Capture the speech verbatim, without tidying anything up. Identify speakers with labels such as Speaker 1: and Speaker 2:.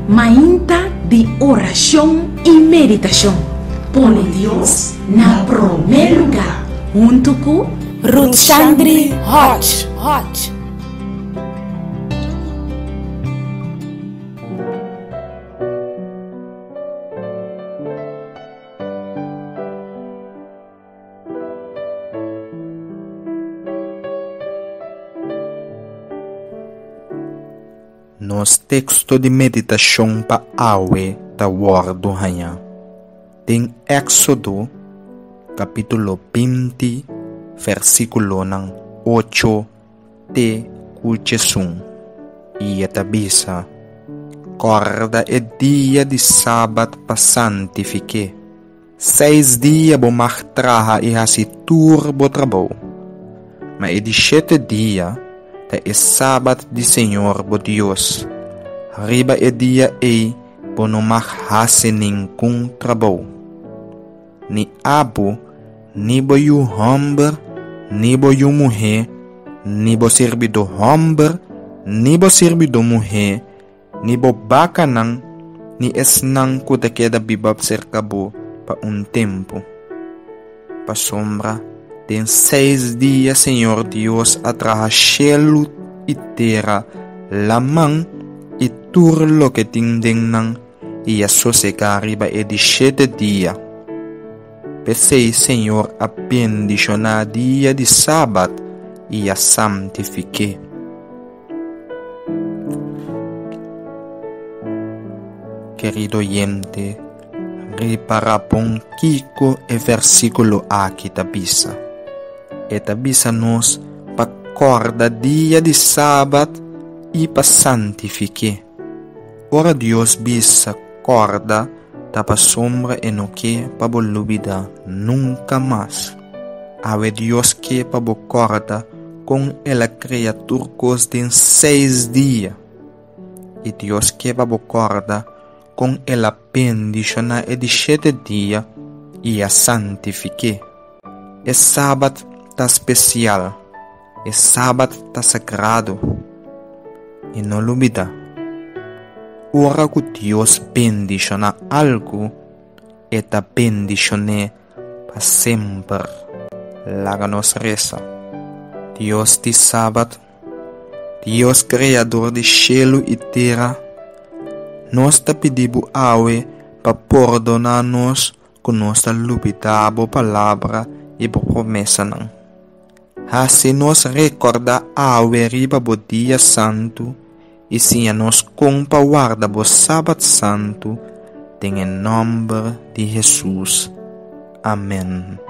Speaker 1: Mainta de oração e meditação. Põe Deus na primeiro lugar. Junto com
Speaker 2: Ruth Chandri Hot. Hot.
Speaker 3: Nos texto de meditação para awe da Word Hanha tem Éxodo capítulo vinte versículo ng ocho te kuchesung e etabisa corda e dia de sábado pa santifique seis dia bomachtraha e hasi turbo trabo ma e di sete dia ta e sábado de Senhor bo Dios riba e dia e bonomach hasening kung trabo ni abo ni bo yu homber ni bo yu muhe ni bo serbido homber ni bo serbido muhe ni bo bakanang ni esnang kutakeda bibab serkabo pa un tempo pa sombra tem seis dias Senhor Deus atraha cielo e terra lamang e turlo que tindeng nang e a sossegariba e di sete dia Pensei, Senhor, a bendicionar dia de sábado e a santifique. Querido oyente, repara pon Kiko e versículo aqui tabisa. E tabisa nos pa corda dia de sábado e pa santifique. Ora Deus bisa corda tapa sombra e no que pa bolubida nunca mais. Ave Deus que pa bocorda com ela criaturcos de seis dias. E Deus que pa bocorda com ela pendiciona e de sete dias e a santifique. É sábado tá especial. É sábado tá sagrado. E não lubida. Ora que Deus bendiciona algo, eta bendicione para sempre. Laga nos reza. Deus de sábado, Deus criador de cielo e terra, nós te pedimos awe para perdonar-nos com nossa lubitabo palavra e por promessa não. Assim nos recorda awe riba bo dia santo, e se nos compa guarda bo sábado santo, tem em nome de Jesus. Amém.